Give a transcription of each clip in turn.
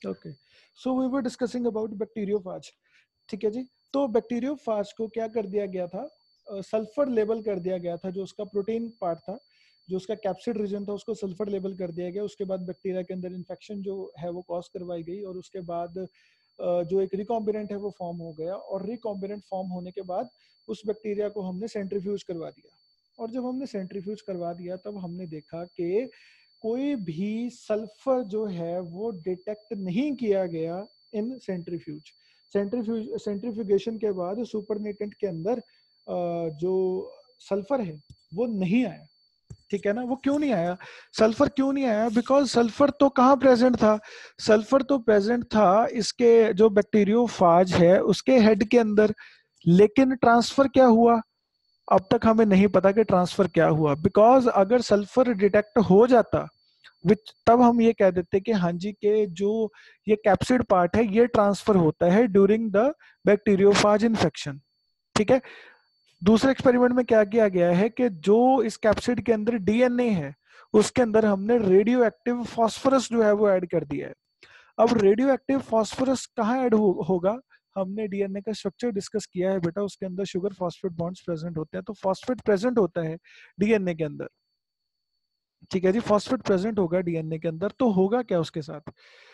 Okay, so we were discussing about bacteriophage. ठीक है जी। तो बैक्टीरियोफाज को क्या कर दिया गया था, सल्फर लेबल कर दिया गया था। जो उसका प्रोटीन पार्ट था, जो उसका कैप्सिड रीजन था, उसको सल्फर लेबल कर दिया गया। उसके बाद बैक्टीरिया के अंदर इन्फेक्शन जो है वो कॉज करवाई गई, और उसके बाद जो एक रिकॉम्बिनेंट है वो फॉर्म हो गया, और रिकॉम्बिनेंट फॉर्म होने के बाद उस बैक्टीरिया को हमने सेंट्रीफ्यूज करवा दिया। और जब हमने सेंट्रीफ्यूज करवा दिया तब हमने देखा कि कोई भी सल्फर जो है वो डिटेक्ट नहीं किया गया इन सेंट्रीफ्यूज। सेंट्रीफ्यूगेशन के बाद सुपरनेटेंट के अंदर जो सल्फर है वो नहीं आया। ठीक है ना। वो क्यों नहीं आया, सल्फर क्यों नहीं आया? बिकॉज सल्फर तो कहाँ प्रेजेंट था, सल्फर तो प्रेजेंट था इसके जो बैक्टीरियोफाज है उसके हेड के अंदर। लेकिन ट्रांसफर क्या हुआ, अब तक हमें नहीं पता कि ट्रांसफर क्या हुआ। बिकॉज अगर सल्फर डिटेक्ट हो जाता, विच तब हम ये कह देते कि हाँ जी के जो ये कैप्सिड पार्ट है ये ट्रांसफर होता है ड्यूरिंग द बैक्टीरियोफाज इन्फेक्शन। ठीक है। दूसरे एक्सपेरिमेंट में क्या किया गया है कि जो इस कैप्सिड के अंदर डीएनए है उसके अंदर हमने रेडियो एक्टिव फास्फोरस जो है वो ऐड कर दिया है। अब रेडियो एक्टिव फास्फोरस कहाँ ऐड होगा, हमने डीएनए का स्ट्रक्चर डिस्कस किया है बेटा, उसके अंदर शुगर फॉस्फेट बॉन्ड्स प्रेजेंट होते हैं, तो फॉस्फेट प्रेजेंट होता है डीएनए के अंदर। ठीक है जी, फॉस्फेट प्रेजेंट होगा डीएनए के अंदर, तो होगा क्या उसके साथ,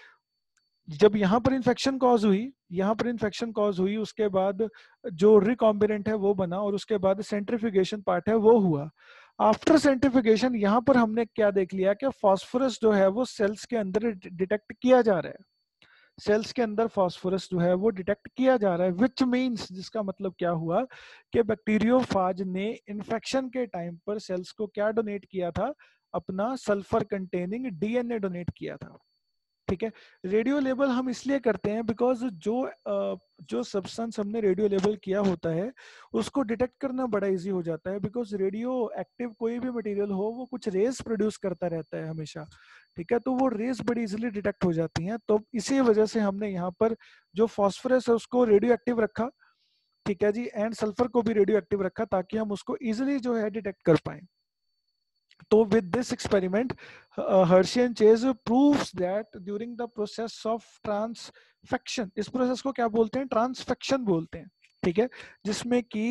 जब यहाँ पर इन्फेक्शन कॉज हुई, यहाँ पर इन्फेक्शन कॉज हुई, उसके बाद जो रिकॉम्बिनेंट है वो बना, और उसके बाद सेंट्रीफ्यूगेशन पार्ट है वो हुआ। आफ्टर सेंट्रीफ्यूगेशन यहाँ पर हमने क्या देख लिया कि फास्फोरस जो है वो सेल्स के अंदर डिटेक्ट किया जा रहा है। सेल्स के अंदर फास्फोरस जो है वो डिटेक्ट किया जा रहा है, विच मीन्स, जिसका मतलब क्या हुआ कि बैक्टीरियोफाज ने इन्फेक्शन के टाइम पर सेल्स को क्या डोनेट किया था, अपना सल्फर कंटेनिंग डीएनए डोनेट किया था। ठीक है। रेडियो लेबल हम इसलिए करते हैं बिकॉज जो सब्सटेंस हमने रेडियो लेबल किया होता है उसको डिटेक्ट करना बड़ा इजी हो जाता है, बिकॉज रेडियो एक्टिव कोई भी मटेरियल हो वो कुछ रेस प्रोड्यूस करता रहता है हमेशा। ठीक है, तो वो रेस बड़ी इजीली डिटेक्ट हो जाती हैं, तो इसी वजह से हमने यहाँ पर जो फॉस्फोरस है उसको रेडियो एक्टिव रखा। ठीक है जी, एंड सल्फर को भी रेडियो एक्टिव रखा ताकि हम उसको इजिली जो है डिटेक्ट कर पाए। तो with this experiment, Hershey and Chase proves that during the process of transfection, इस प्रोसेस को क्या बोलते हैं, ट्रांसफेक्शन बोलते हैं। ठीक है, जिसमें कि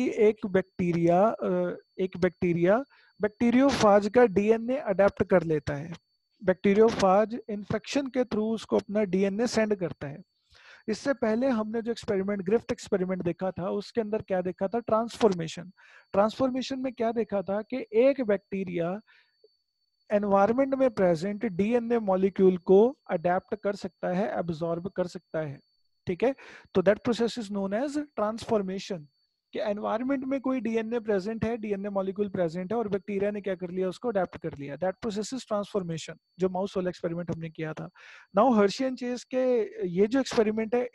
एक बैक्टीरिया बैक्टीरियोफाज का डीएनए अडेप्ट कर लेता है। बैक्टीरियोफाज इन्फेक्शन के थ्रू उसको अपना डीएनए सेंड करता है। इससे पहले हमने जो एक्सपेरिमेंट ग्रिफ्ट एक्सपेरिमेंट देखा था उसके अंदर क्या देखा था, ट्रांसफॉर्मेशन। ट्रांसफॉर्मेशन में क्या देखा था कि एक बैक्टीरिया एनवायरमेंट में प्रेजेंट डीएनए मॉलिक्यूल को अडेप्ट कर सकता है, एब्जॉर्ब कर सकता है। ठीक है, तो that process is known as transformation. कि एनवायरमेंट में कोई डीएनए प्रेजेंट है, डीएनए मॉलिक्यूल प्रेजेंट है, और बैक्टीरिया ने क्या कर लिया, उसको अडेप्ट कर लिया। दैट प्रोसेस इज ट्रांसफॉर्मेशन, जो माउस वाला एक्सपेरिमेंट हमने किया था। नाउ हर्शी एंड चेज के ये जो एक्सपेरिमेंट है,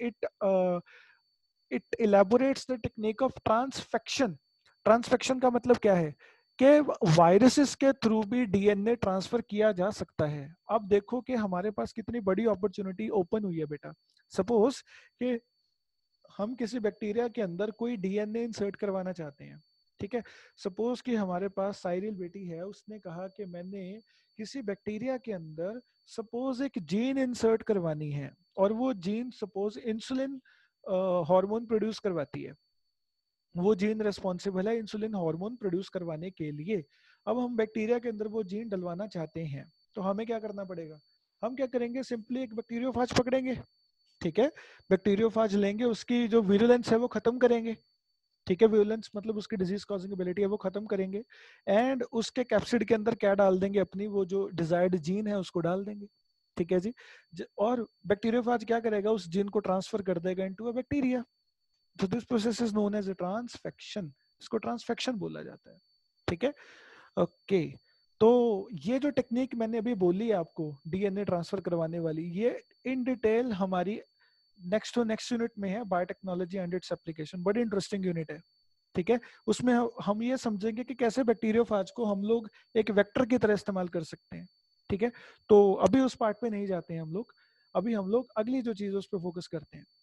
it elaborates the technique of transfection. Transfection का मतलब क्या है कि वायरसेस के थ्रू भी डीएनए ट्रांसफर किया जा सकता है। अब देखो कि हमारे पास कितनी बड़ी अपॉर्चुनिटी ओपन हुई है बेटा। सपोज कि हम किसी बैक्टीरिया के अंदर कोई डीएनए इंसर्ट करवाना चाहते हैं। ठीक है, सपोज कि हमारे पास साइरिल बेटी है, उसने कहा कि मैंने किसी बैक्टीरिया के अंदर सपोज एक जीन इंसर्ट करवानी है, और वो gene suppose insulin hormone produce करवाती है। वो जीन रेस्पॉन्सिबल है इंसुलिन हार्मोन प्रोड्यूस करवाने के लिए। अब हम बैक्टीरिया के अंदर वो जीन डलवाना चाहते हैं, तो हमें क्या करना पड़ेगा, हम क्या करेंगे, सिंपली एक बैक्टीरियोफाज पकड़ेंगे। ठीक है, बैक्टीरियोफाज लेंगे, उसकी जो विरुलेंस है वो खत्म करेंगे। ठीक है, विरुलेंस मतलब उसकी डिजीज कॉजिंग एबिलिटी है वो खत्म करेंगे, एंड उसके कैप्सिड के अंदर क्या डाल देंगे, अपनी वो जो डिजायर्ड जीन है उसको डाल देंगे। ठीक है जी, और बैक्टीरियोफाज क्या करेगा, उस जीन को ट्रांसफर कर देगा इनटू अ बैक्टीरिया। तो this process is known as transfection, इसको ट्रांसफेक्शन बोला जाता है। ठीक है, ओके। तो ये जो टेक्निक मैंने अभी बोली आपको डीएनए ट्रांसफर करवाने वाली, ये इन डिटेल हमारी नेक्स्ट यूनिट में है, बायोटेक्नोलॉजी एंड इट्स एप्लीकेशन। बड़ी इंटरेस्टिंग यूनिट है। ठीक है, उसमें हम ये समझेंगे कि कैसे बैक्टीरियोफाज को हम लोग एक वेक्टर की तरह इस्तेमाल कर सकते हैं। ठीक है, तो अभी उस पार्ट पे नहीं जाते हैं हम लोग, अभी हम लोग अगली जो चीज है उस पर फोकस करते हैं।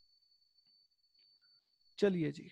चलिए जी,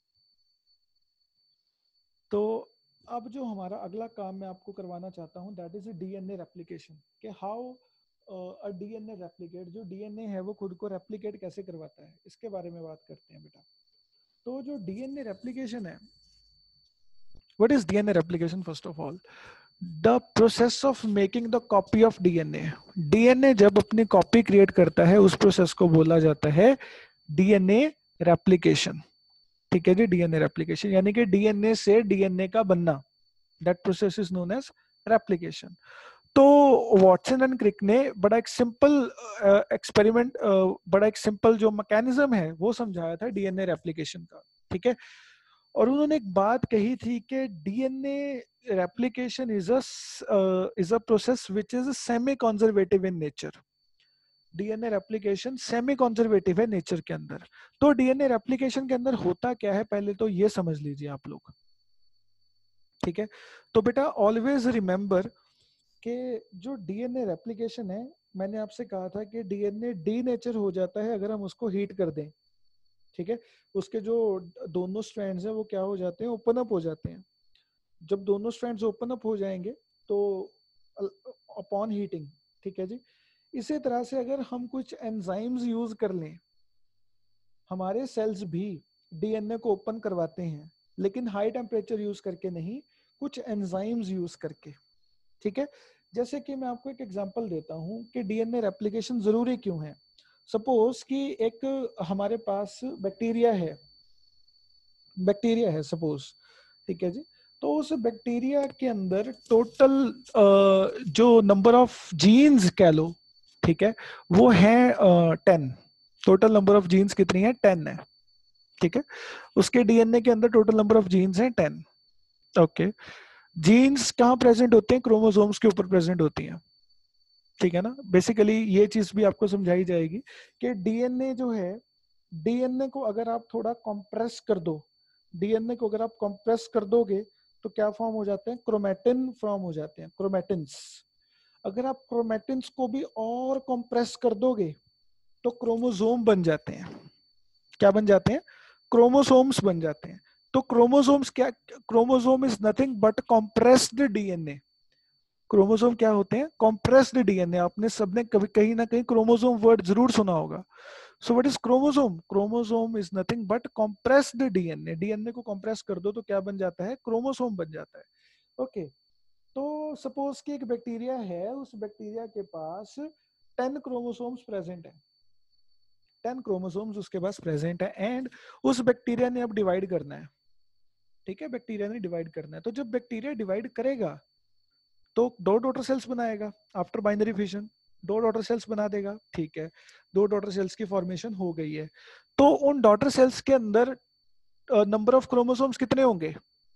तो अब जो हमारा अगला काम मैं आपको करवाना चाहता हूं दैट इज डीएनए रेप्लिकेशन। कि हाउ डीएनए रेप्लिकेट, जो डीएनए है वो खुद को रेप्लिकेट कैसे करवाता है, इसके बारे में बात करते हैं बेटा। तो जो डीएनए रेप्लिकेशन है, what is DNA replication? First of all, the process of making the copy of DNA. DNA जब अपनी कॉपी क्रिएट करता है, उस प्रोसेस को बोला जाता है डीएनए रेप्लिकेशन। ठीक है जी, डीएनए रेप्लिकेशन यानी कि डीएनए से डीएनए का बनना, that process is known as replication. तो वॉटसन एंड क्रिक ने बड़ा एक सिंपल एक्सपेरिमेंट, बड़ा एक सिंपल जो मैकेनिज्म है वो समझाया था डीएनए रेप्लिकेशन का। ठीक है, और उन्होंने एक बात कही थी कि DNA replication is a process which is semi conservative in nature. DNA replication semi conservative है नेचर के अंदर। तो डीएनए रेप्लिकेशन के अंदर होता क्या है, पहले तो ये समझ लीजिए आप लोग। ठीक है, तो बेटा ऑलवेज रिमेंबर कि जो डीएनए रेप्लिकेशन है, मैंने आपसे कहा था कि डीएनए डीनेचर हो जाता है अगर हम उसको हीट कर दें। ठीक है, उसके जो दोनों स्ट्रैंड्स हैं वो क्या हो जाते हैं, ओपन अप हो जाते हैं। जब दोनों स्ट्रैंड्स ओपन अप हो जाएंगे तो अपॉन हीटिंग, ठीक है जी, इसी तरह से अगर हम कुछ एंजाइम्स यूज कर लें, हमारे सेल्स भी डीएनए को ओपन करवाते हैं, लेकिन हाई टेम्परेचर यूज करके नहीं, कुछ एंजाइम्स यूज करके। ठीक है, जैसे कि मैं आपको एक एग्जांपल देता हूं कि डीएनए रेप्लिकेशन जरूरी क्यों है। सपोज कि एक हमारे पास बैक्टीरिया है सपोज, ठीक है जी, तो उस बैक्टीरिया के अंदर टोटल जो नंबर ऑफ जीन्स कह लो, ठीक है, वो है 10। टोटल नंबर ऑफ जीन्स कितनी है, 10 है। ठीक है, उसके डीएनए के अंदर टोटल नंबर ऑफ जीन्स हैं 10। ओके, जीन्स कहाँ प्रेजेंट होते हैं, क्रोमोसोम्स के ऊपर प्रेजेंट होती हैं। ठीक है ना, बेसिकली ये चीज भी आपको समझाई जाएगी कि डीएनए जो है, डीएनए को अगर आप थोड़ा कंप्रेस कर दो, डीएनए को अगर आप कंप्रेस कर दोगे तो क्या फॉर्म हो जाते हैं, क्रोमैटिन फॉर्म हो जाते हैं, क्रोमैटिन्स। अगर आप क्रोमैटिन्स को भी और कंप्रेस कर दोगे तो क्रोमोसोम बन जाते हैं। क्या बन जाते हैं, क्रोमोसोम्स बन जाते हैं। तो क्रोमोसोम्स क्या, chromosome is nothing but compressed DNA. Chromosome क्या होते हैं, कंप्रेस्ड डीएनए। आपने सबने कभी कहीं ना कहीं क्रोमोसोम वर्ड जरूर सुना होगा। So what is chromosome, chromosome is nothing but compressed DNA. DNA को कंप्रेस कर दो तो क्या बन जाता है, क्रोमोसोम बन जाता है। ओके, तो सपोज कि एक बैक्टीरिया है, उस बैक्टीरिया के पास 10 क्रोमोसोम्स प्रेजेंट है, 10 क्रोमोसोम्स उसके पास प्रेजेंट है, एंड उस बैक्टीरिया ने अब डिवाइड करना है। ठीक है, बैक्टीरिया ने डिवाइड करना है, तो जब बैक्टीरिया डिवाइड करेगा तो 2 डॉटर सेल्स बनाएगा after binary fission, 2 daughter cells बना देगा। ठीक है, 2 डॉटर सेल्स की फॉर्मेशन हो गई है, तो उन डॉटर सेल्स के अंदर नंबर ऑफ क्रोमोसोम्स कितने होंगे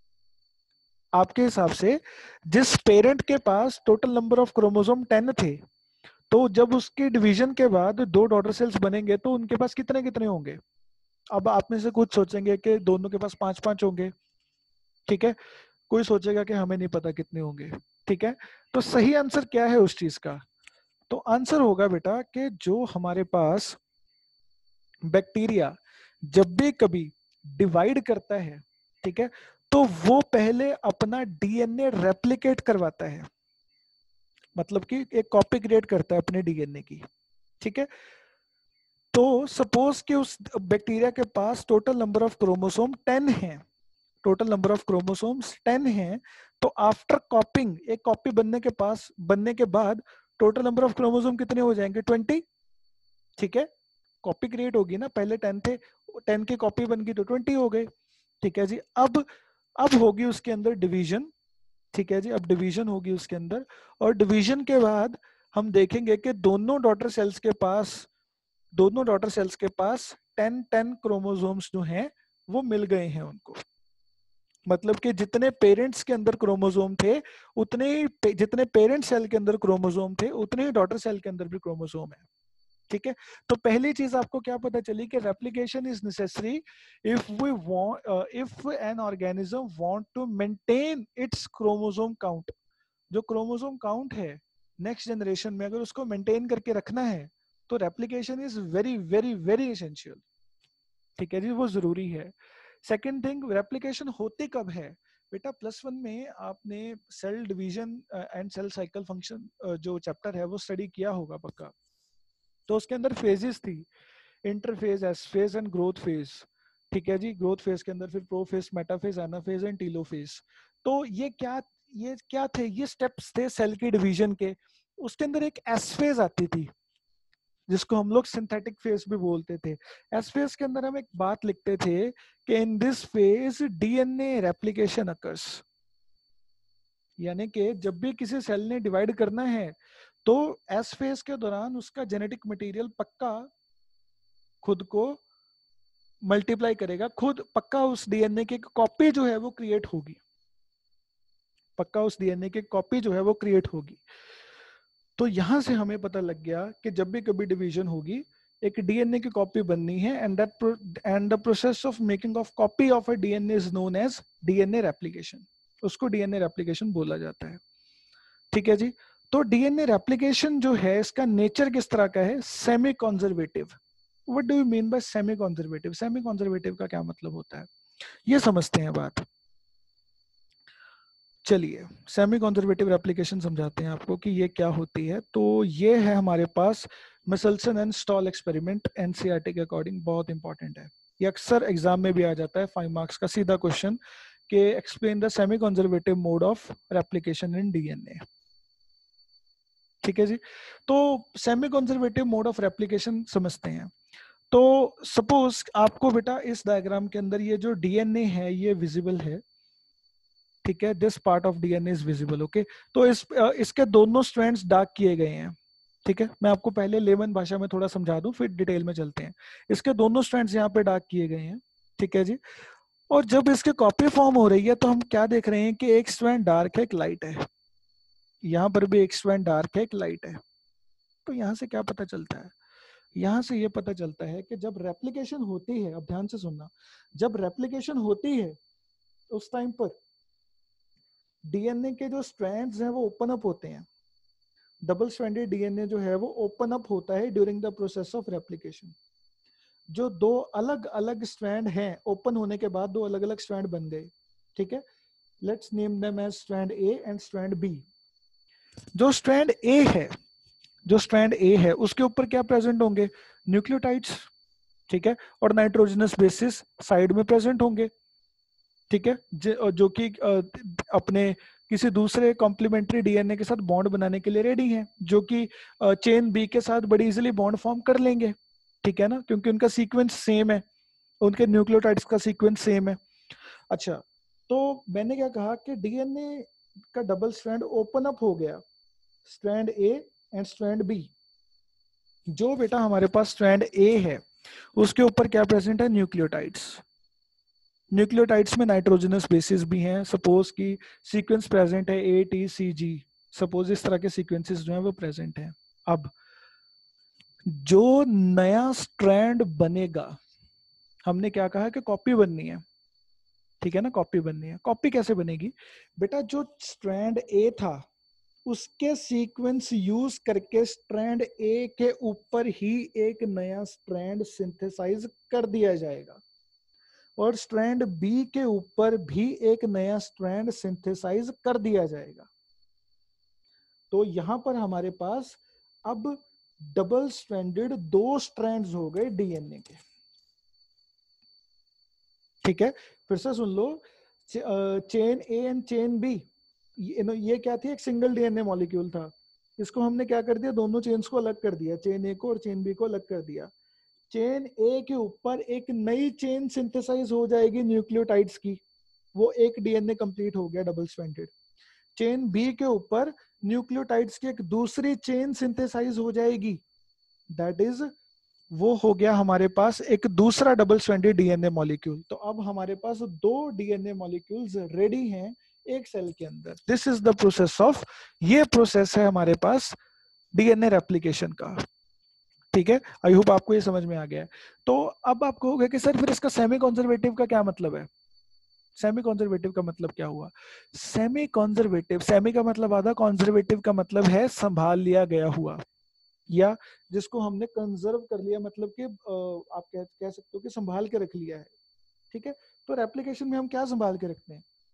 आपके हिसाब से? जिस पेरेंट के पास टोटल नंबर ऑफ क्रोमोसोम 10 थे, तो जब उसके डिवीजन के बाद 2 डॉटर सेल्स बनेंगे तो उनके पास कितने कितने होंगे? अब आप में से कुछ सोचेंगे कि दोनों के पास 5-5 होंगे। ठीक है, कोई सोचेगा कि हमें नहीं पता कितने होंगे। ठीक है, तो सही आंसर क्या है उस चीज का? तो आंसर होगा बेटा कि जो हमारे पास बैक्टीरिया जब भी कभी डिवाइड करता है, ठीक है, तो वो पहले अपना डीएनए रेप्लिकेट करवाता है, मतलब कि एक कॉपी क्रिएट करता है अपने डीएनए की। ठीक है, तो सपोज कि उस बैक्टीरिया के पास टोटल नंबर ऑफ क्रोमोसोम 10 है, टोटल नंबर ऑफ क्रोमोसोम्स 10 हैं, तो आफ्टर कॉपिंग, एक कॉपी बनने के बाद टोटल नंबर ऑफ क्रोमोसोम कितने हो जाएंगे, 20। ठीक है, कॉपी क्रिएट होगी ना, पहले 10 थे, 10 की कॉपी बन गई तो 20 हो गए। ठीक है जी, अब होगी उसके अंदर डिवीजन। ठीक है जी, अब डिवीजन होगी उसके अंदर, और डिवीजन के बाद हम देखेंगे कि दोनों डॉटर सेल्स के पास 10 क्रोमोसोम्स जो हैं वो मिल गए हैं उनको। मतलब कि जितने पेरेंट्स के अंदर क्रोमोसोम थे, उतने ही जितने पेरेंट सेल के अंदर क्रोमोसोम थे, उतने ही डॉटर सेल के अंदर भी क्रोमोसोम है। ठीक है, तो पहली चीज आपको क्या पता चली कि replication is necessary if an organism want to maintain its chromosome count. जो क्रोमोसोम काउंट है नेक्स्ट जनरेशन में, अगर उसको मेंटेन करके रखना है तो replication is very very very essential. ठीक है जी, वो जरूरी है। सेकेंड थिंग, रेप्लिकेशन होती कब है? बेटा +1 में आपने cell division and cell cycle function जो चैप्टर है वो स्टडी किया होगा पक्का। तो उसके अंदर फेजेस थी, interphase, S phase and growth phase. ठीक है जी, ग्रोथ फेज के अंदर फिर prophase, metaphase, anaphase and telophase. तो ये क्या थे, ये स्टेप्स थे सेल की डिवीजन के। उसके अंदर एक एस फेज आती थी जिसको हम लोग सिंथेटिक फेज भी बोलते थे। एस फेज के अंदर हम एक बात लिखते थे कि in this phase DNA replication occurs, यानी कि जब भी किसी सेल ने डिवाइड करना है तो एस फेज के दौरान उसका जेनेटिक मटेरियल पक्का खुद को मल्टीप्लाई करेगा, खुद पक्का उस डीएनए की कॉपी जो है वो क्रिएट होगी, पक्का उस डीएनए की कॉपी जो है वो क्रिएट होगी। तो यहां से हमें पता लग गया कि जब भी कभी डिवीजन होगी एक डीएनए की कॉपी बननी है, and the process of making of copy of a DNA is known as DNA replication. उसको डीएनए रेप्लिकेशन बोला जाता है। ठीक है जी। तो डीएनए रेप्लिकेशन जो है इसका नेचर किस तरह का है, semi conservative. What do you mean by semi conservative? Semi conservative का क्या मतलब होता है, ये समझते हैं बात। चलिए सेमी कॉन्जर्वेटिव रेप्लिकेशन समझाते हैं आपको कि ये क्या होती है। तो ये है हमारे पास Meselson and Stahl experiment, NCERT के अकॉर्डिंग बहुत इंपॉर्टेंट है। ये अक्सर एग्जाम में भी आ जाता है, 5 मार्क्स का सीधा क्वेश्चन कि explain the semi conservative mode of replication in DNA. ठीक है जी। तो semi conservative mode of replication समझते हैं। तो सपोज आपको बेटा इस डायग्राम के अंदर ये जो डीएनए है ये विजिबल है, ठीक है, this part of DNA is visible. Okay, तो इसके दोनों स्ट्रैंड्स डार्क किए गए हैं। ठीक है, मैं आपको पहले लेमन भाषा में थोड़ा समझा दूं फिर डिटेल में चलते हैं। इसके दोनों स्ट्रैंड्स यहाँ पे डार्क किए गए हैं। ठीक है जी। और जब इसके कॉपी फॉर्म हो रही है तो हम क्या देख रहे हैं कि एक स्ट्रैंड डार्क है, एक लाइट है। यहाँ पर भी एक स्ट्रैंड डार्क है, एक लाइट है। तो यहाँ से क्या पता चलता है, यहाँ से ये पता चलता है कि जब रेप्लिकेशन होती है, अब ध्यान से सुनना, जब रेप्लिकेशन होती है उस टाइम पर डीएनए के जो स्ट्रैंड्स हैं वो ओपन अप होते हैं। डबल स्ट्रैंडेड डीएनए जो है वो ओपन अप होता है during the process of replication. जो दो अलग अलग स्ट्रैंड हैं ओपन होने के बाद दो अलग अलग स्ट्रैंड बन गए। ठीक है, let's name them as strand A and strand B. जो स्ट्रैंड ए है, जो स्ट्रैंड ए है उसके ऊपर क्या प्रेजेंट होंगे, न्यूक्लियोटाइड्स। ठीक है, और नाइट्रोजनस बेसिस साइड में प्रेजेंट होंगे। ठीक है, जो कि अपने किसी दूसरे कॉम्प्लीमेंट्री डीएनए के साथ बॉन्ड बनाने के लिए रेडी हैं, जो कि चेन बी के साथ बड़ी इजीली बॉन्ड फॉर्म कर लेंगे। ठीक है ना, क्योंकि उनका सीक्वेंस सेम है, उनके न्यूक्लियोटाइड्स का सीक्वेंस सेम है। अच्छा, तो मैंने क्या कहा कि डीएनए का डबल स्ट्रैंड ओपन अप हो गया, strand A and strand B. जो बेटा हमारे पास स्ट्रैंड ए है उसके ऊपर क्या प्रेजेंट है, न्यूक्लियोटाइड्स। न्यूक्लियोटाइड्स में नाइट्रोजनस बेसिस भी हैं। सपोज की सीक्वेंस प्रेजेंट है ATCG, सपोज इस तरह के सीक्वेंसेस जो हैं वो प्रेजेंट हैं। अब जो नया स्ट्रैंड बनेगा, हमने क्या कहा कि कॉपी बननी है। ठीक है ना, कॉपी बननी है। कॉपी कैसे बनेगी बेटा, जो स्ट्रैंड ए था उसके सीक्वेंस यूज करके स्ट्रैंड ए के ऊपर ही एक नया स्ट्रैंड सिंथेसाइज कर दिया जाएगा, और स्ट्रैंड बी के ऊपर भी एक नया स्ट्रैंड सिंथेसाइज कर दिया जाएगा। तो यहां पर हमारे पास अब डबल स्ट्रैंडेड दो स्ट्रैंड्स हो गए डीएनए के। ठीक है, फिर से सुन लो, chain A and chain B, ये क्या थी, एक सिंगल डीएनए मॉलिक्यूल था। इसको हमने क्या कर दिया, दोनों चेन्स को अलग कर दिया, चेन ए को और चेन बी को अलग कर दिया। चेन ए के ऊपर एक नई चेन सिंथेसाइज हो जाएगी न्यूक्लियोटाइड्स की, वो एक डीएनए कंप्लीट हो गया डबल स्ट्रैंडेड। चेन बी के ऊपर न्यूक्लियोटाइड्स की एक दूसरी चेन सिंथेसाइज हो जाएगी, दैट इज वो हो गया हमारे पास एक दूसरा डबल स्ट्रैंडेड डीएनए मॉलिक्यूल। तो अब हमारे पास दो डीएनए मॉलिक्यूल्स रेडी हैं एक सेल के अंदर। This is the process of, ये प्रोसेस है हमारे पास डीएनए रेप्लिकेशन का। ठीक है, आई होप आपको ये समझ में आ गया है। तो अब आप कहोगे कि सर फिर इसका सेमी कॉन्जर्वेटिव का क्या मतलब है, सेमी कॉन्जर्वेटिव का मतलब क्या हुआ। सेमी कॉन्जर्वेटिव, सेमी का मतलब आधा, कॉन्जर्वेटिव का मतलब है संभाल लिया गया हुआ, या जिसको हमने कंजर्व कर लिया, मतलब कि आप कह सकते हो कि संभाल के रख लिया है। ठीक है, तो रेप्लिकेशन में हम क्या संभाल के रखते हैं,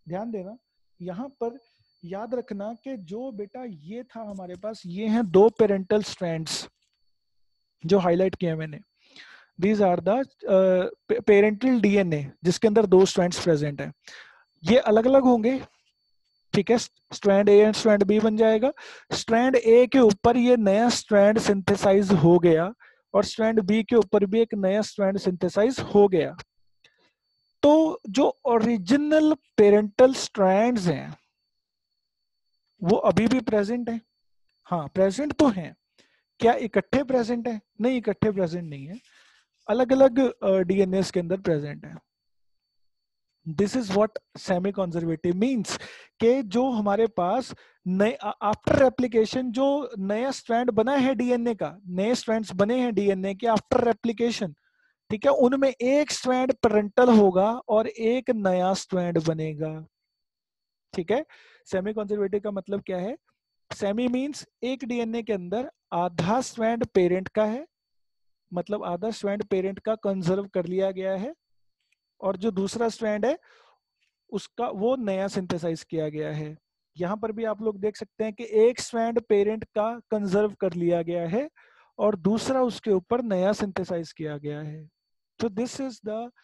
ध्यान देना, यहाँ पर याद रखना कि जो बेटा ये था हमारे पास, ये हैं 2 पेरेंटल स्ट्रैंड्स जो हाईलाइट किए मैंने। These are the parental DNA जिसके अंदर 2 स्ट्रैंड्स प्रेजेंट हैं। ये अलग अलग होंगे, ठीक है, strand A and strand B बन जाएगा। स्ट्रैंड ए के ऊपर ये नया स्ट्रैंड सिंथेसाइज हो गया और स्ट्रैंड बी के ऊपर भी एक नया स्ट्रैंड सिंथेसाइज हो गया। तो जो ओरिजिनल पेरेंटल स्ट्रैंड्स हैं वो अभी भी प्रेजेंट हैं। हाँ प्रेजेंट तो हैं, क्या इकट्ठे प्रेजेंट है? नहीं, इकट्ठे प्रेजेंट नहीं है, अलग अलग डीएनए के अंदर प्रेजेंट है। This is what semi conservative means कि जो हमारे पास नए आफ्टर रेप्लिकेशन जो नया स्ट्रैंड बना है डीएनए का, नए स्ट्रैंड्स बने हैं डीएनए के आफ्टर रेप्लिकेशन, ठीक है, उनमें एक स्ट्रैंड पेरेंटल होगा और एक नया स्ट्रैंड बनेगा। ठीक है, सेमी कंजर्वेटिव का मतलब क्या है? सेमी मींस एक डीएनए के अंदर आधा स्ट्रैंड पेरेंट का है, मतलब आधा स्ट्रैंड पेरेंट का कंजर्व कर लिया गया है, और जो दूसरा स्ट्रैंड है उसका वो नया सिंथेसाइज किया गया है। यहां पर भी आप लोग देख सकते हैं कि एक स्ट्रैंड पेरेंट का कंजर्व कर लिया गया है और दूसरा उसके ऊपर नया सिंथेसाइज किया गया है। तो this is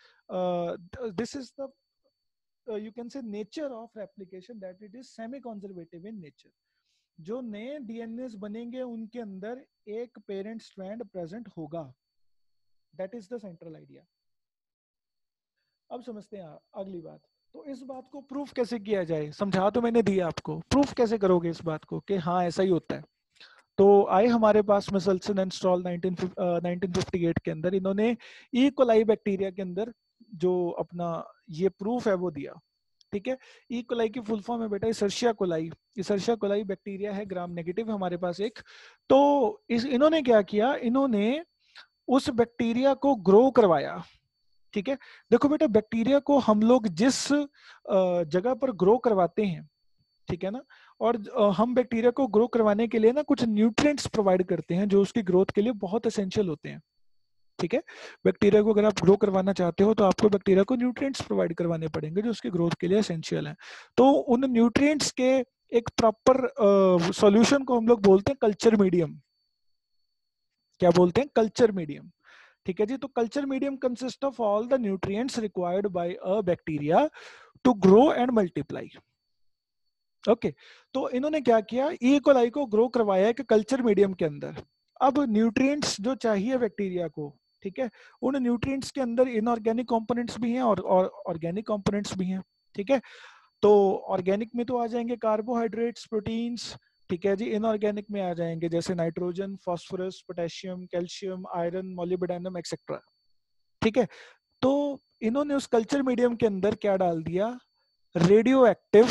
the you can say nature of replication, that it is semi conservative in nature। जो नए डीएनए बनेंगे उनके अंदर एक पेरेंट स्ट्रैंड प्रेजेंट होगा, that is the central idea. अब समझते हैं अगली बात। तो इस बात को प्रूफ कैसे किया जाए? समझा तो मैंने दिया आपको, प्रूफ कैसे करोगे इस बात को कि हाँ ऐसा ही होता है? तो आए हमारे पास मिसेल्सन एंड स्टॉल 1958 के अंदर, इन्होंने ई कोलाई बैक्टीरिया के अंदर जो अपना ये प्रूफ है वो दिया। ठीक है, ई कोलाई की फुल फॉर्म है बेटा Escherichia coli. Escherichia coli bacteria है, ग्राम नेगेटिव हमारे पास एक। तो इन्होंने क्या किया, इन्होंने उस बैक्टीरिया को ग्रो करवाया। ठीक है, देखो बेटा बैक्टीरिया को हम लोग जिस जगह पर ग्रो करवाते हैं, ठीक है ना, और हम बैक्टीरिया को ग्रो करवाने के लिए ना कुछ न्यूट्रिएंट्स प्रोवाइड करते हैं जो उसकी ग्रोथ के लिए बहुत एसेंशियल होते हैं। ठीक है, बैक्टीरिया को अगर आप ग्रो करवाना चाहते हो तो आपको बैक्टीरिया को न्यूट्रिएंट्स प्रोवाइड करवाने पड़ेंगे जो उसकी ग्रोथ के लिए एसेंशियल है। तो उन न्यूट्रिएंट्स के एक प्रॉपर सॉल्यूशन को हम लोग बोलते हैं कल्चर मीडियम। क्या बोलते हैं? Culture medium. ठीक है जी, तो culture medium consist of all the nutrients required by a bacteria to grow and multiply. Okay, तो इन्होंने क्या किया, ई कोलाई को ग्रो करवाया एक कल्चर मीडियम के अंदर। अब न्यूट्रिएंट्स जो चाहिए बैक्टीरिया को, ठीक है, उन न्यूट्रिएंट्स के अंदर इनऑर्गेनिक कंपोनेंट्स भी हैं और ऑर्गेनिक कंपोनेंट्स भी हैं। ठीक है, तो ऑर्गेनिक में तो आ जाएंगे कार्बोहाइड्रेट्स, प्रोटीन्स। ठीक है जी, इनऑर्गेनिक में आ जाएंगे जैसे nitrogen, phosphorus, potassium, calcium, iron, molybdenum etcetera. ठीक है, तो इन्होंने उस कल्चर मीडियम के अंदर क्या डाल दिया, radioactive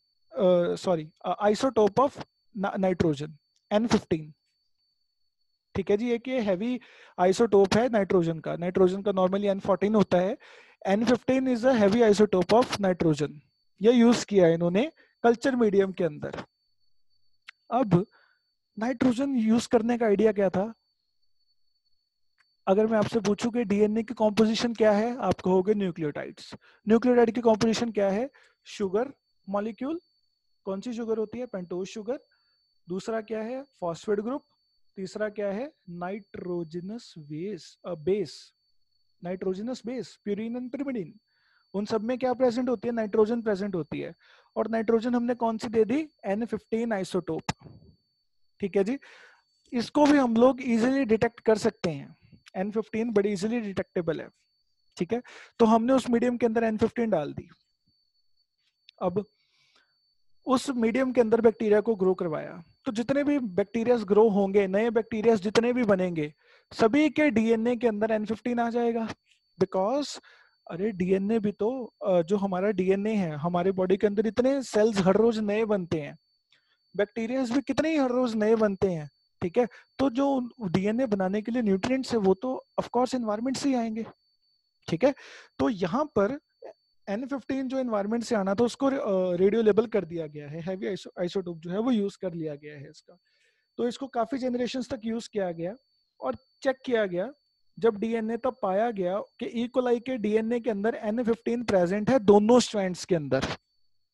isotope of nitrogen N15। ठीक है जी, एक ये हैवी आइसोटोप है नाइट्रोजन का। नाइट्रोजन का नॉर्मली N14 होता है, N15 is a heavy isotope of nitrogen. ये यूज किया है इन्होंने कल्चर मीडियम के अंदर। अब नाइट्रोजन यूज करने का आइडिया क्या था? अगर मैं आपसे पूछूं कि डीएनए की कॉम्पोजिशन क्या है, आप कहोगे न्यूक्लियोटाइड्स। न्यूक्लियोटाइड की कॉम्पोजिशन क्या है? Sugar molecule. कौन सी शुगर होती है? Pentose sugar. दूसरा क्या है? Phosphate group. तीसरा क्या है? Nitrogenous base. Nitrogenous base, purine and pyrimidine। उन सब में क्या प्रेजेंट होती है? नाइट्रोजन प्रेजेंट होती है। और नाइट्रोजन हमने कौन सी दे दी? N15 isotope. ठीक है जी, इसको भी हम लोग इजीली डिटेक्ट कर सकते हैं। N15 बड़ी इजीली डिटेक्टेबल है। ठीक है, तो हमने उस मीडियम के अंदर N15 डाल दी। अब उस मीडियम के अंदर बैक्टीरिया को ग्रो करवाया, तो जितने भी बैक्टीरिया ग्रो होंगे, नए बैक्टीरिया जितने भी बनेंगे, सभी के डीएनए के अंदर N15 आ जाएगा। बिकॉज अरे डीएनए भी तो जो हमारा डीएनए है, हमारे बॉडी के अंदर इतने सेल्स हर रोज नए बनते हैं, बैक्टीरिया भी कितने ही हर रोज नए बनते हैं। ठीक है, तो जो डीएनए बनाने के लिए न्यूट्रिएंट्स है वो तो ऑफ कोर्स एनवायरनमेंट से ही आएंगे। ठीक है, तो यहाँ पर N15 जो एनवायरनमेंट से आना था उसको रेडियो लेबल कर दिया गया है, हैवी आइसोटोप जो है वो यूज कर लिया गया है इसका। तो इसको काफी जनरेशंस तक यूज किया गया और चेक किया गया। जब डीएनए तब पाया गया कि ई कोलाई के डीएनए के अंदर N15 प्रेजेंट है दोनों स्ट्रैंड्स के अंदर।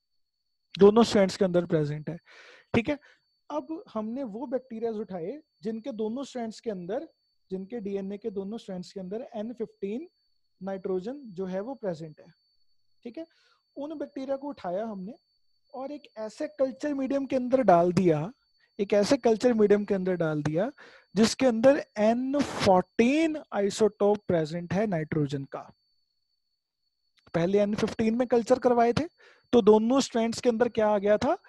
दोनों स्ट्रैंड्स के अंदर प्रेजेंट है। ठीक है, अब हमने वो बैक्टीरिया उठाए जिनके दोनों स्ट्रैंड्स के अंदर, जिनके डीएनए के दोनों स्ट्रैंड्स के अंदर N15 नाइट्रोजन जो है वो प्रेजेंट है। ठीक है, उन बैक्टीरिया को उठाया हमने और एक ऐसे कल्चर मीडियम के अंदर डाल दिया, एक ऐसे कल्चर मीडियम के अंदर डाल दिया जिसके अंदर N14 आइसोटोप प्रेजेंट है नाइट्रोजन का। पहले N15 में कल्चर करवाए थे तो दोनों स्ट्रैंड्स के अंदर क्या आ गया था,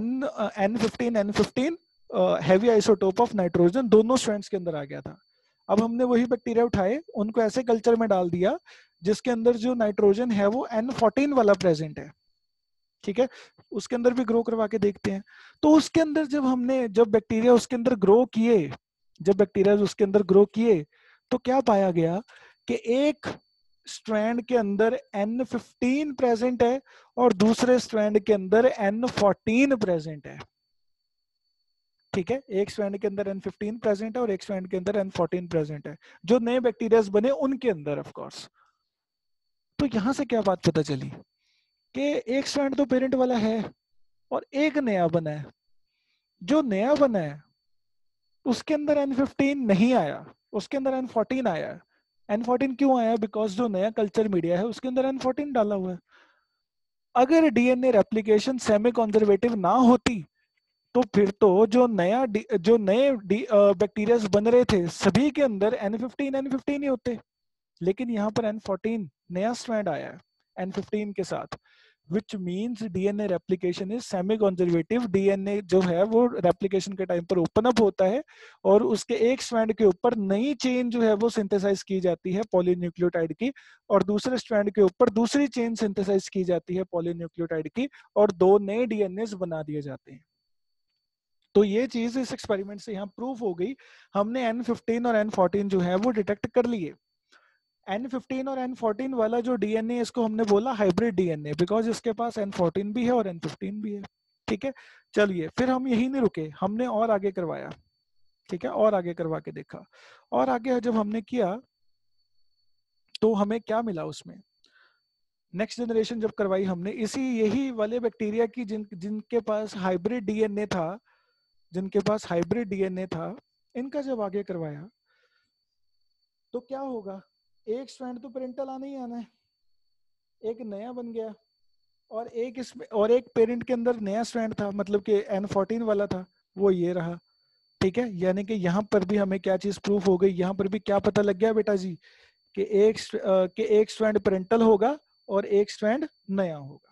N15 heavy isotope of nitrogen दोनों स्ट्रैंड्स के अंदर आ गया था। अब हमने वही बैक्टीरिया उठाए, उनको ऐसे कल्चर में डाल दिया जिसके अंदर जो नाइट्रोजन है वो N14 वाला प्रेजेंट है। ठीक है, उसके अंदर भी ग्रो करवा के देखते हैं। तो उसके अंदर जब बैक्टीरिया उसके अंदर ग्रो किए, जब बैक्टीरिया उसके अंदर ग्रो किए तो क्या पाया गया कि एक स्ट्रैंड के अंदर N15 प्रेजेंट है और दूसरे स्ट्रैंड के अंदर N14 प्रेजेंट है। ठीक है, एक स्ट्रैंड के अंदर N15 प्रेजेंट है और एक स्ट्रैंड के अंदर N14 प्रेजेंट है, जो नए बैक्टीरिया बने उनके अंदर ऑफ कोर्स। तो यहां से क्या बात पता चली कि एक स्ट्रैंड तो पेरेंट वाला है और एक नया बना है। जो नया बना है उसके अंदर N15 नहीं आया, उसके अंदर N14 आया। N14 क्यों आया? बिकॉज जो नया कल्चर मीडिया है उसके अंदर N14 डाला हुआ है। अगर डीएनए रेप्लिकेशन सेमी कंजर्वेटिव ना होती तो फिर तो जो नए बैक्टीरिया बन रहे थे सभी के अंदर N15 ही होते। लेकिन यहाँ पर N14 नया स्ट्रैंड आया है N15 के साथ, which means DNA replication is semi conservative. DNA जो है वो रेप्लिकेशन के टाइम पर ओपन अप होता है और उसके एक स्ट्रैंड के ऊपर नई चेन जो है वो सिंथेसाइज की जाती है पॉलीन्यूक्लियोटाइड की, और दूसरे स्ट्रैंड के ऊपर दूसरी चेन सिंथेसाइज की जाती है पॉलीन्यूक्लियोटाइड की, और दो नए डीएनए बना दिए जाते हैं। तो ये चीज इस एक्सपेरिमेंट से यहाँ प्रूफ हो गई। हमने N15 और N14 जो है वो डिटेक्ट कर लिए। N15 और N14 वाला जो डीएनए, इसको हमने बोला हाइब्रिड डीएनए, बिकॉज इसके पास N14 भी है और N15 भी है। ठीक है, चलिए फिर हम यही नहीं रुके, हमने और आगे करवाया। ठीक है, और आगे करवा के देखा, और आगे जब हमने किया तो हमें क्या मिला उसमें। नेक्स्ट जनरेशन जब करवाई हमने इसी यही वाले बैक्टीरिया की जिनके पास हाइब्रिड डीएनए था, जिनके पास हाइब्रिड डीएनए था, इनका जब आगे करवाया तो क्या होगा, एक स्ट्रैंड तो पेरेंटल आना ही आना है, एक नया बन गया और एक पेरेंट के अंदर नया स्ट्रैंड था, मतलब कि N14 वाला था, वो ये रहा। ठीक है, यानी कि यहाँ पर भी हमें क्या चीज प्रूफ हो गई, यहाँ पर भी क्या पता लग गया बेटा जी कि एक स्ट्रैंड पेरेंटल होगा और एक स्ट्रैंड नया होगा।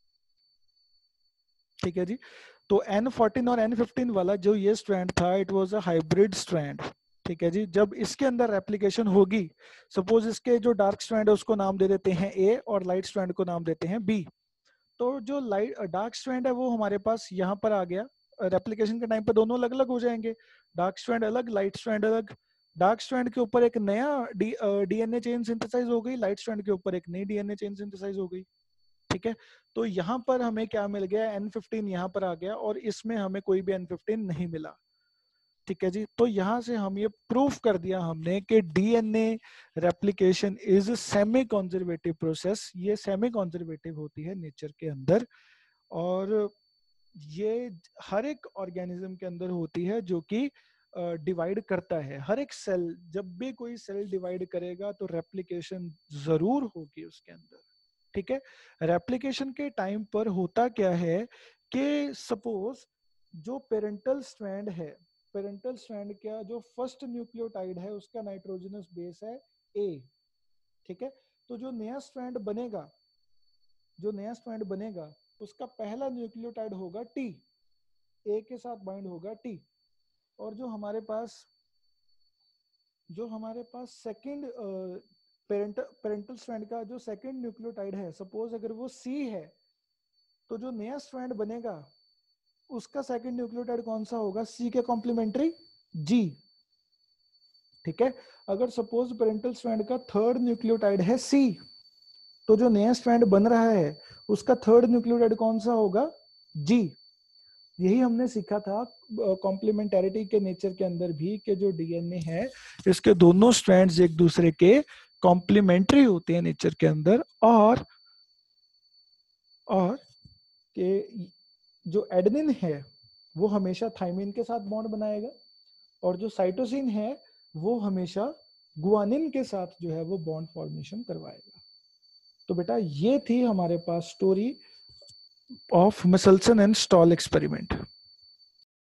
ठीक है जी, तो N14 और N15 वाला जो ये स्ट्रैंड था, it was a hybrid strand. ठीक है जी, जब इसके अंदर रेप्लिकेशन होगी, सपोज इसके जो डार्क स्ट्रैंड है उसको नाम दे देते हैं A और लाइट स्ट्रैंड को नाम देते हैं B। तो जो डार्क स्ट्रैंड है वो हमारे पास यहाँ पर आ गया, रेप्लिकेशन के टाइम पे दोनों अलग अलग हो जाएंगे, डार्क स्ट्रैंड अलग, लाइट स्ट्रैंड अलग। डार्क स्ट्रैंड के ऊपर एक नया डीएनए चेन सिंथेसाइज हो गई, लाइट स्ट्रैंड के ऊपर एक नई डीएनए चेन सिंथेसाइज हो गई। ठीक है, तो यहाँ पर हमें क्या मिल गया, N15 यहाँ पर आ गया और इसमें हमें कोई भी N15 नहीं मिला। ठीक है जी, तो यहां से हम ये प्रूफ कर दिया हमने कि DNA replication is semi conservative process. ये सेमी कंजर्वेटिव होती है नेचर के अंदर, और ये हर एक ऑर्गेनिज्म के अंदर होती है जो कि डिवाइड करता है। हर एक सेल, जब भी कोई सेल डिवाइड करेगा तो रेप्लिकेशन जरूर होगी उसके अंदर। ठीक है, रेप्लिकेशन के टाइम पर होता क्या है कि सपोज जो पेरेंटल स्ट्रैंड है, पेरेंटल स्ट्रैंड का जो फर्स्ट न्यूक्लियोटाइड है उसका नाइट्रोजनस बेस है A। ठीक है, तो जो नया स्ट्रैंड बनेगा, जो नया स्ट्रैंड बनेगा उसका पहला न्यूक्लियोटाइड होगा T, A के साथ बाइंड होगा T। और जो हमारे पास सेकंड पेरेंटल स्ट्रैंड का जो सेकंड न्यूक्लियोटाइड है, सपोज अगर वो C है, तो जो नया स्ट्रैंड बनेगा उसका सेकंड न्यूक्लियोटाइड कौन सा होगा, C के कॉम्प्लीमेंट्री G। ठीक है, अगर सपोज पेरेंटल स्ट्रैंड का थर्ड न्यूक्लियोटाइड है C, तो जो नया स्ट्रैंड बन रहा है उसका थर्ड न्यूक्लियोटाइड कौन सा होगा, G। यही हमने सीखा था कॉम्प्लीमेंटेरिटी के नेचर के अंदर भी कि जो डीएनए है इसके दोनों स्ट्रैंड्स एक दूसरे के कॉम्प्लीमेंट्री होते हैं नेचर के अंदर, और कि जो एडेनिन है वो हमेशा थाइमिन के साथ बॉन्ड बनाएगा और जो साइटोसिन है वो हमेशा गुआनिन के साथ जो है वो बॉन्ड फॉर्मेशन करवाएगा। तो बेटा ये थी हमारे पास story of Michelson and Stahl experiment.